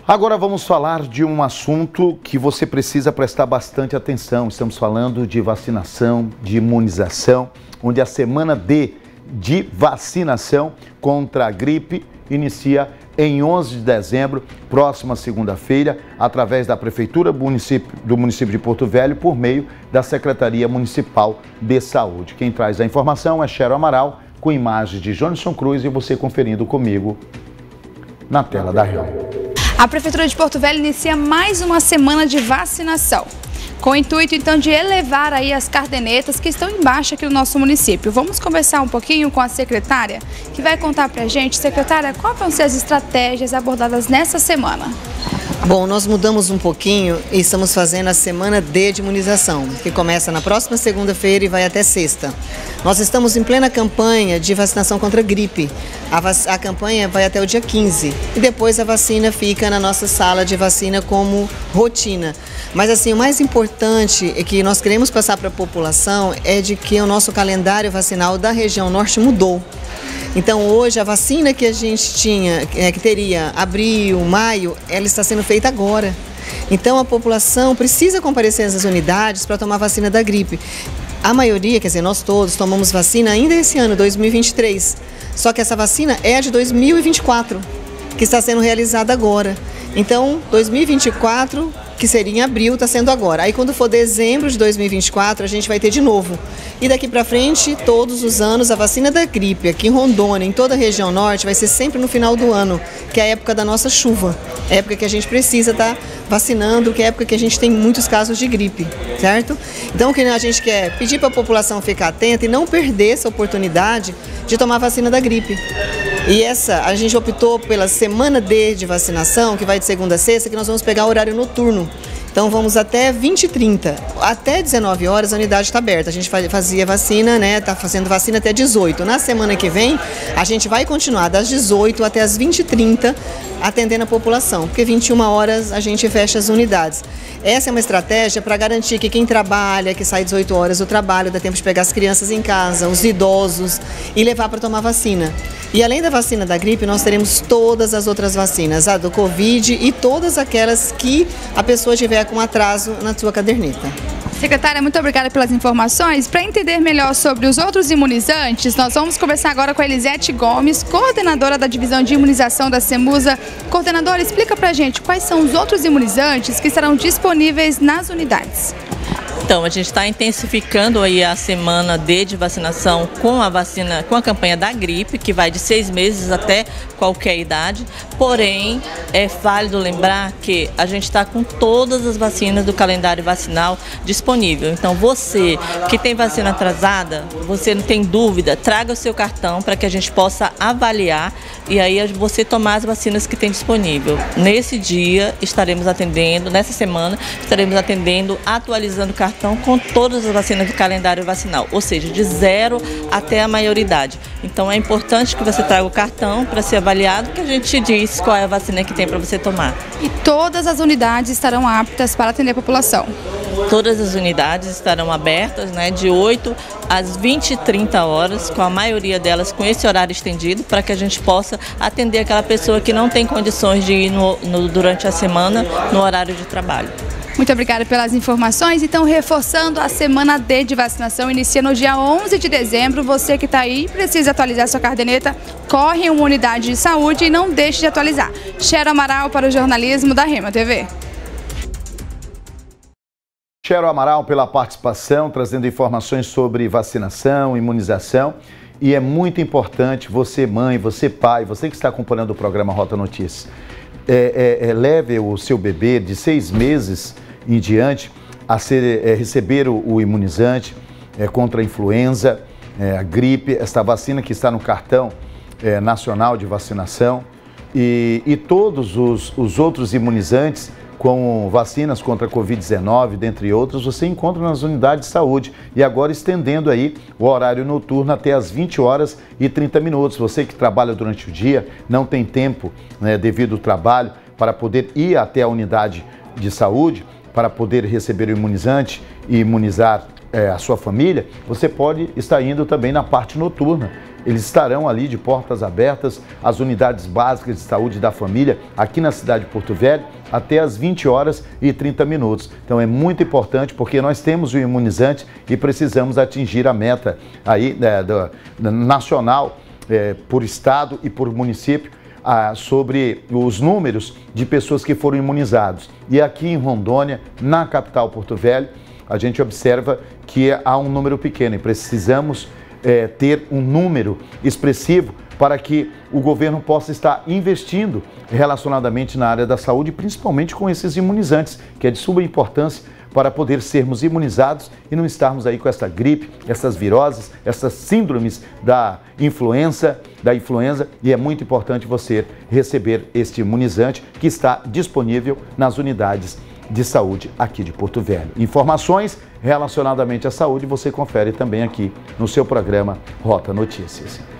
Agora vamos falar de um assunto que você precisa prestar bastante atenção. Estamos falando de vacinação, de imunização, onde a semana D de vacinação contra a gripe inicia em 11 de dezembro, próxima segunda-feira, através da Prefeitura do município de Porto Velho, por meio da Secretaria Municipal de Saúde. Quem traz a informação é Chero Amaral, com imagens de Jonison Cruz e você conferindo comigo na tela da Real. A Prefeitura de Porto Velho inicia mais uma semana de vacinação, com o intuito então de elevar aí as cadernetas que estão em baixa aqui no nosso município. Vamos conversar um pouquinho com a secretária, que vai contar pra gente. Secretária, quais vão ser as estratégias abordadas nessa semana? Bom, nós mudamos um pouquinho e estamos fazendo a semana D de imunização, que começa na próxima segunda-feira e vai até sexta. Nós estamos em plena campanha de vacinação contra a gripe. A campanha vai até o dia 15 e depois a vacina fica na nossa sala de vacina como rotina. Mas assim, o mais importante é que nós queremos passar para a população é de que o nosso calendário vacinal da região norte mudou. Então hoje a vacina que a gente tinha, que teria abril, maio, ela está sendo feita agora. Então a população precisa comparecer às unidades para tomar a vacina da gripe. A maioria, quer dizer, nós todos tomamos vacina ainda esse ano, 2023. Só que essa vacina é a de 2024, que está sendo realizada agora. Então 2024, que seria em abril, está sendo agora. Aí quando for dezembro de 2024, a gente vai ter de novo. E daqui para frente, todos os anos, a vacina da gripe aqui em Rondônia, em toda a região norte, vai ser sempre no final do ano, que é a época da nossa chuva. É a época que a gente precisa estar vacinando, que é a época que a gente tem muitos casos de gripe, certo? Então o que a gente quer pedir para a população ficar atenta e não perder essa oportunidade de tomar a vacina da gripe. E a gente optou pela semana D de vacinação, que vai de segunda a sexta, que nós vamos pegar o horário noturno. Então vamos até 20h30, até 19 horas a unidade está aberta. A gente fazia vacina, né? Está fazendo vacina até 18. Na semana que vem a gente vai continuar das 18 até as 20h30 atendendo a população, porque 21 horas a gente fecha as unidades. Essa é uma estratégia para garantir que quem trabalha, que sai 18 horas do trabalho, dá tempo de pegar as crianças em casa, os idosos e levar para tomar vacina. E além da vacina da gripe, nós teremos todas as outras vacinas, a do Covid e todas aquelas que a pessoa tiver com atraso na sua caderneta. Secretária, muito obrigada pelas informações. Para entender melhor sobre os outros imunizantes, nós vamos conversar agora com a Elisete Gomes, coordenadora da Divisão de Imunização da CEMUSA. Coordenadora, explica pra gente quais são os outros imunizantes que estarão disponíveis nas unidades. Então, a gente está intensificando aí a semana D de vacinação com a campanha da gripe, que vai de 6 meses até qualquer idade. Porém, é válido lembrar que a gente está com todas as vacinas do calendário vacinal disponível. Então, você que tem vacina atrasada, você não tem dúvida, traga o seu cartão para que a gente possa avaliar e aí você tomar as vacinas que tem disponível. Nesse dia, estaremos atendendo, nessa semana, estaremos atendendo, atualizando o cartão com todas as vacinas do calendário vacinal, ou seja, de 0 até a maioridade. Então é importante que você traga o cartão para ser avaliado, que a gente te diz qual é a vacina que tem para você tomar. E todas as unidades estarão aptas para atender a população? Todas as unidades estarão abertas, né, de 8 às 20h30 horas, com a maioria delas com esse horário estendido, para que a gente possa atender aquela pessoa que não tem condições de ir durante a semana no horário de trabalho. Muito obrigada pelas informações. Então, reforçando, a semana D de vacinação inicia no dia 11 de dezembro. Você que está aí precisa atualizar sua caderneta, corre em uma unidade de saúde e não deixe de atualizar. Chero Amaral para o jornalismo da Rema TV. Chero Amaral pela participação, trazendo informações sobre vacinação, imunização. E é muito importante você, mãe, você, pai, você que está acompanhando o programa Rota Notícias, leve o seu bebê de 6 meses em diante a receber o imunizante contra a influenza, a gripe, esta vacina que está no cartão nacional de vacinação e todos os outros imunizantes com vacinas contra a Covid-19, dentre outros, você encontra nas unidades de saúde. E agora estendendo aí o horário noturno até as 20h30. Você que trabalha durante o dia, não tem tempo, né, devido ao trabalho, para poder ir até a unidade de saúde, para poder receber o imunizante e imunizar a sua família, você pode estar indo também na parte noturna. Eles estarão ali de portas abertas, as unidades básicas de saúde da família, aqui na cidade de Porto Velho, até às 20 horas e 30 minutos. Então é muito importante porque nós temos o imunizante e precisamos atingir a meta aí nacional, por estado e por município, sobre os números de pessoas que foram imunizados. E aqui em Rondônia, na capital Porto Velho, a gente observa que há um número pequeno e precisamos ter um número expressivo para que o governo possa estar investindo relacionadamente na área da saúde, principalmente com esses imunizantes, que é de suma importância para poder sermos imunizados e não estarmos aí com essa gripe, essas viroses, essas síndromes da influenza, e é muito importante você receber este imunizante que está disponível nas unidades de saúde aqui de Porto Velho. Informações relacionadamente à saúde você confere também aqui no seu programa Rota Notícias.